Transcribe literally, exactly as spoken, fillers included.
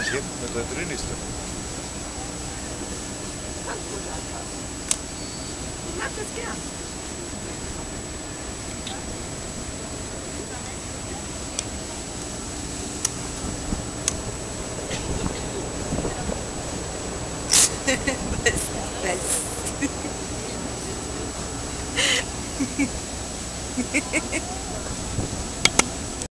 Mit da drin ist er. Ich mag das gern. Was? Was?